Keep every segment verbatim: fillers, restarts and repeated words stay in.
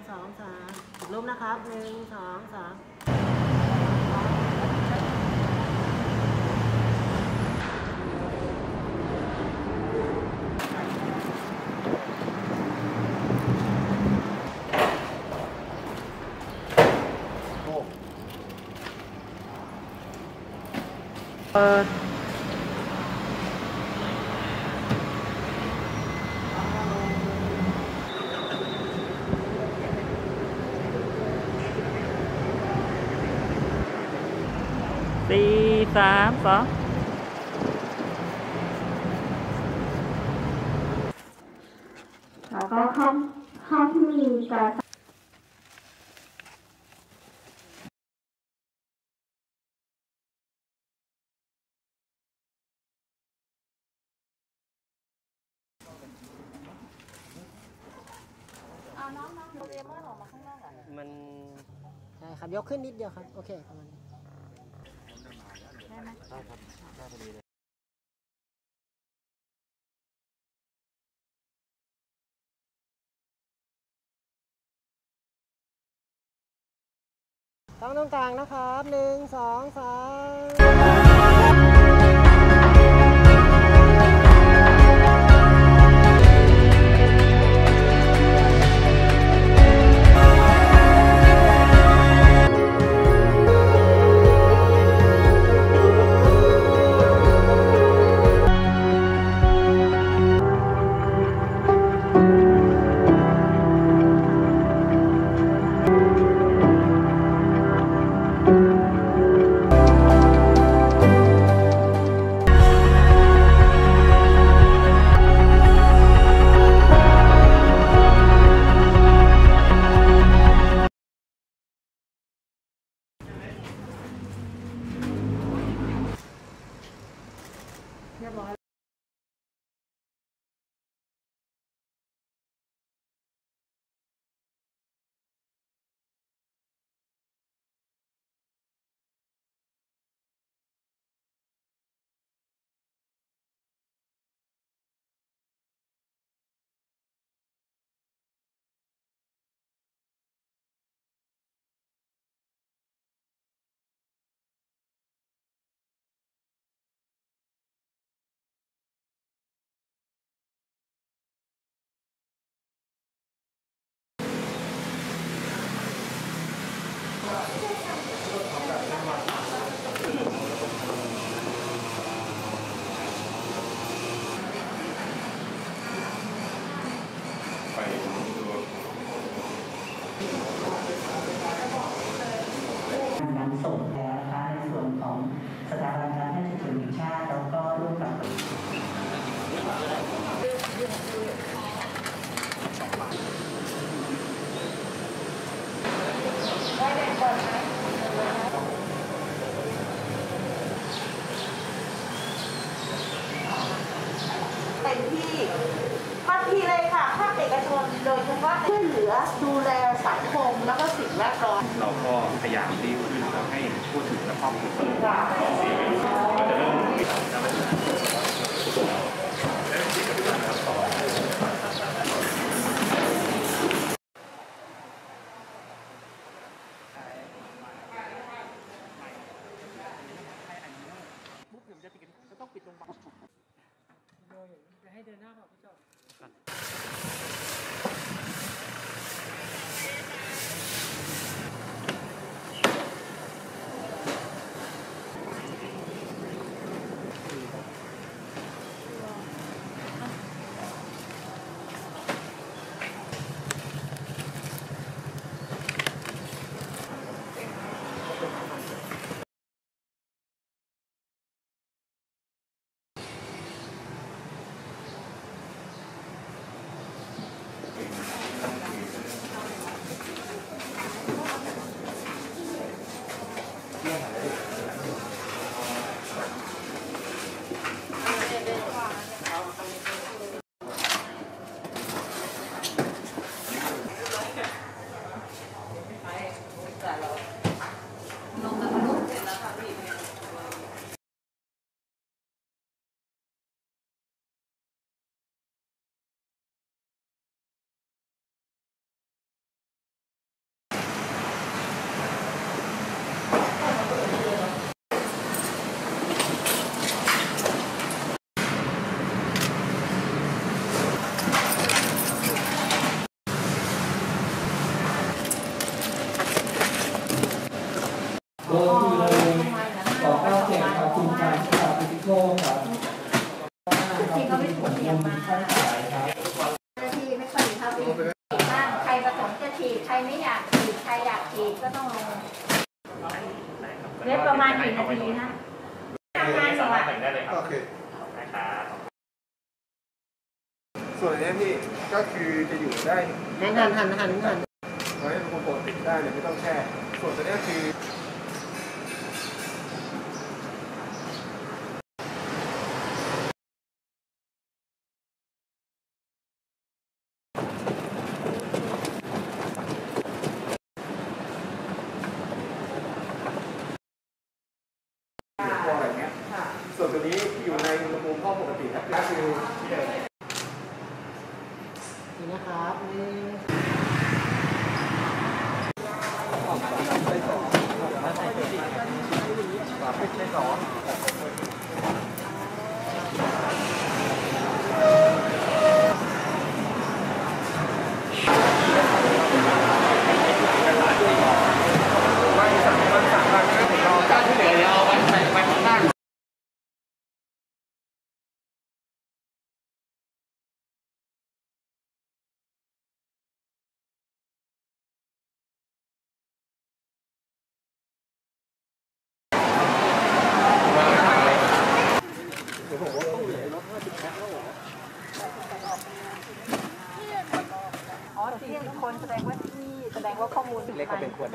สองสามอีกรูปนะครับหนึ่งสองสามเปิดสี่สามสองแล้วก็ห้องห้องที่มีการเอาน้องน้องโดเรมอนออกมาข้างนอกอ่ะมันใช่ครับยกขึ้นนิดเดียวครับโอเคประมาณนี้ได้ไหมได้ครับได้พอดีเลยต้องตรงกลางนะครับหนึ่งสองสเรียบร้อยนำส่งแล้วนะคะในส่วนของสถาบันการแพทย์ฉุกเฉินแห่งชาติแล้วก็ร่วมกับเป็นที่ทันทีเลยค่ะภาคเอกชนโดยเฉพาะช่วยเหลือดูแลสังคมแล้วก็สิ่งแวดล้อมเราก็พยายามดีขึ้นแล้วให้พูดถึงและครอบคลุมเราจะเริ่มให้เดินหน้าก่อนพี่จบเบอร์ที่เลยสองเก้าเจ็ดครับคุณการสตาร์ฟิโก้ครับที่เขาไม่ถูกเสียงมาท่านขายครับที่ไม่ค่อยมีเท่าที่บ้างใครประสงค์จะฉีดใครไม่อยากฉีดใครอยากฉีดก็ต้องลงเรียบประมาณกี่นาทีนะทำงานอยู่อ่ะโอเคส่วนนี้พี่ก็คือจะอยู่ได้หันหันหันหันหันไว้คนปกติได้เลยไม่ต้องแช่ส่วนตัวนี้คืออะไรเงี้ยส่วนตัวนี้อยู่ในอุณหภูมิห้องปกติครับก็คือนี่นะครับนี่ไม่ใช่สองไม่สั่งมันสั่งมาแค่ผมรอการที่เหลือเอาไว้ใส่ไว้ข้างล่างอ๋อที่คนแสดงว่าที่แสดงว่าข้อมูลเล็กก็เป็นควร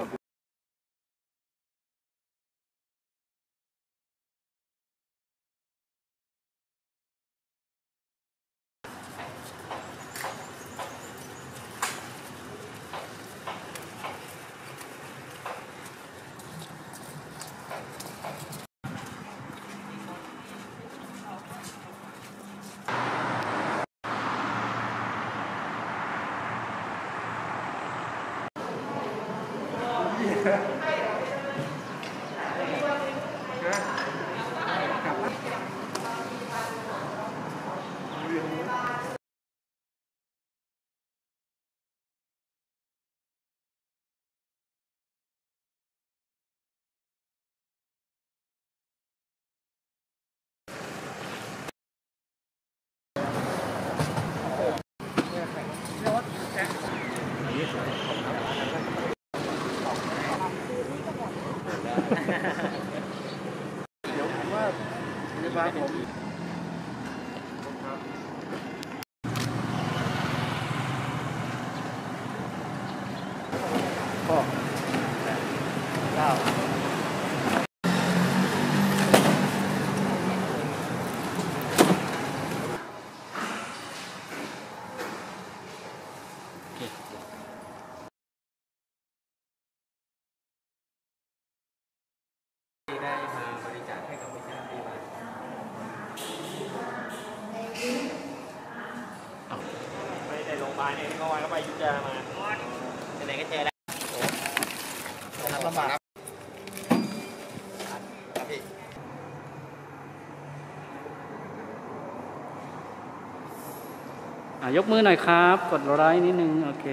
เดี๋ยวผมว่าพยาบาลผมพ่อเก้าได้มาบริจาคให้กับวิชาพยาบาลไม่ได้โรงพยาบาลเองก็ว่าก็ไปยุทธยามาไหนก็เจอแล้วโอ้รับลำบากครับพี่ยกมือหน่อยครับกดไลค์นิดนึงโอเค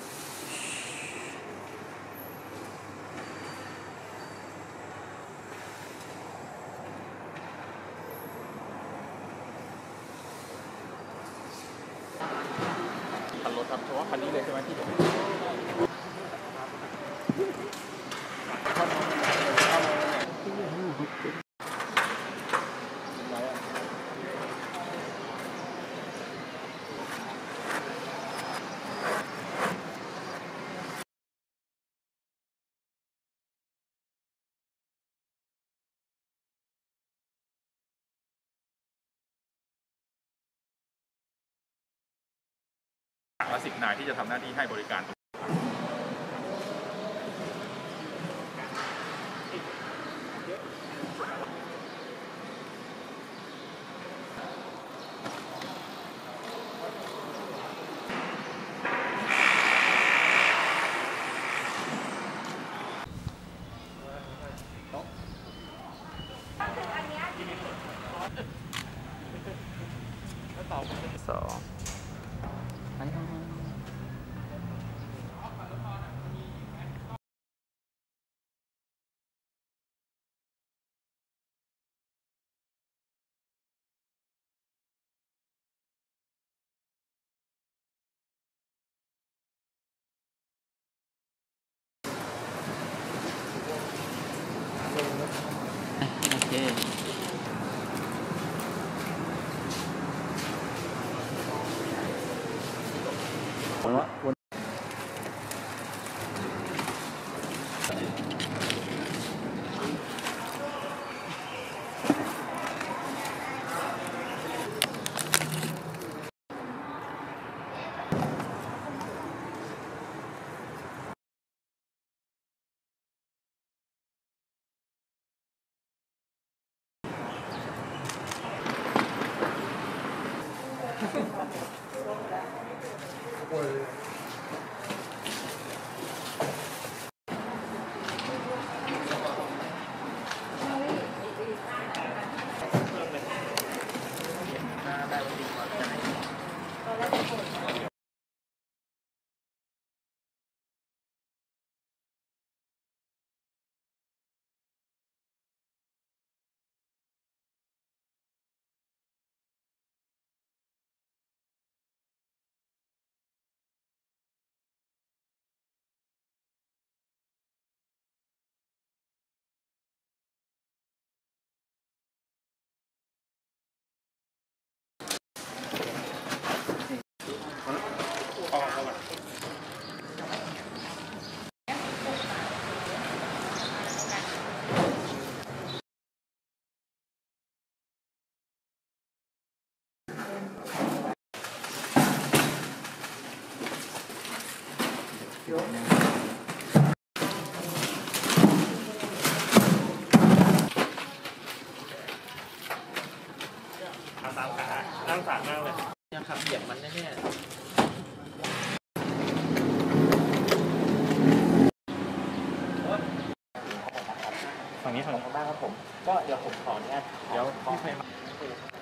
คันรถครับเพราะว่าคันนี้เลยใช่ไหมที่ผมและสิบนายที่จะทำหน้าที่ให้บริการสองวนวะวนสามขานั่งสามนั่งเลยยังขับเหยียบมันแน่ๆฝั่งนี้ฝั่งนี้บ้างครับผมก็เดี๋ยวผมขออนุญาตเดี๋ยวพี่ไฟมา